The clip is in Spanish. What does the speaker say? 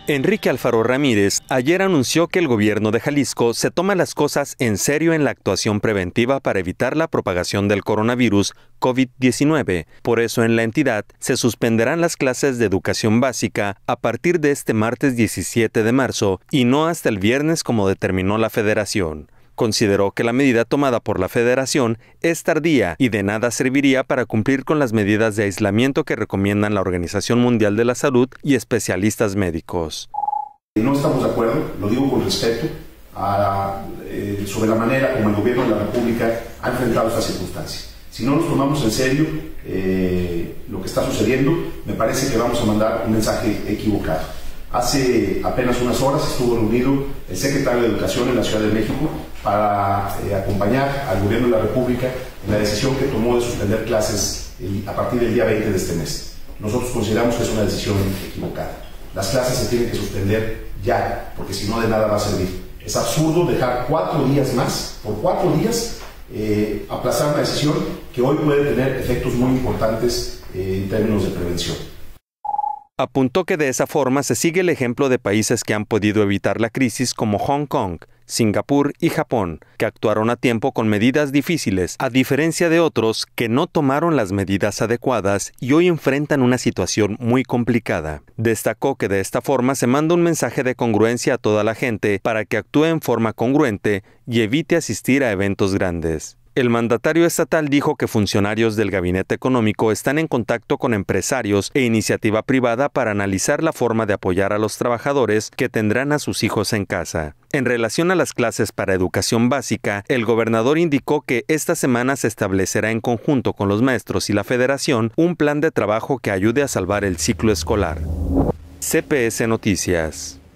Enrique Alfaro Ramírez ayer anunció que el gobierno de Jalisco se toma las cosas en serio en la actuación preventiva para evitar la propagación del coronavirus COVID-19. Por eso en la entidad se suspenderán las clases de educación básica a partir de este martes 17 de marzo y no hasta el viernes como determinó la Federación. Consideró que la medida tomada por la Federación es tardía y de nada serviría para cumplir con las medidas de aislamiento que recomiendan la Organización Mundial de la Salud y especialistas médicos. No estamos de acuerdo, lo digo con respeto, sobre la manera como el gobierno de la República ha enfrentado esta circunstancia. Si no nos tomamos en serio lo que está sucediendo, me parece que vamos a mandar un mensaje equivocado. Hace apenas unas horas estuvo reunido el secretario de Educación en la Ciudad de México para acompañar al gobierno de la República en la decisión que tomó de suspender clases a partir del día 20 de este mes. Nosotros consideramos que es una decisión equivocada. Las clases se tienen que suspender ya, porque si no de nada va a servir. Es absurdo dejar 4 días más, por 4 días, aplazar una decisión que hoy puede tener efectos muy importantes en términos de prevención. Apuntó que de esa forma se sigue el ejemplo de países que han podido evitar la crisis como Hong Kong, Singapur y Japón, que actuaron a tiempo con medidas difíciles, a diferencia de otros que no tomaron las medidas adecuadas y hoy enfrentan una situación muy complicada. Destacó que de esta forma se manda un mensaje de congruencia a toda la gente para que actúe en forma congruente y evite asistir a eventos grandes. El mandatario estatal dijo que funcionarios del Gabinete Económico están en contacto con empresarios e iniciativa privada para analizar la forma de apoyar a los trabajadores que tendrán a sus hijos en casa. En relación a las clases para educación básica, el gobernador indicó que esta semana se establecerá en conjunto con los maestros y la Federación un plan de trabajo que ayude a salvar el ciclo escolar. CPS Noticias.